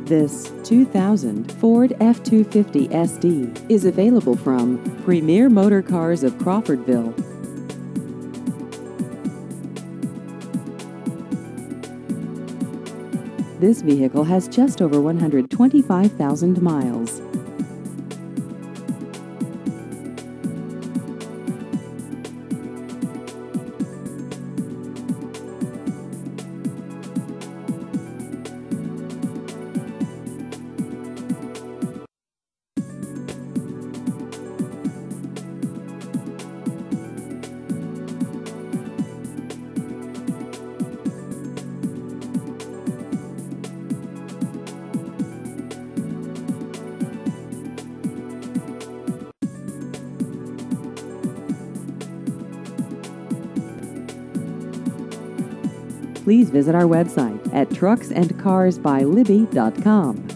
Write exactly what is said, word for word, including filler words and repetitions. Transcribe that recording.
This two thousand Ford F two fifty S D is available from Premier Motor Cars of Crawfordville. This vehicle has just over one hundred twenty-five thousand miles. Please visit our website at trucks and cars by libby dot com.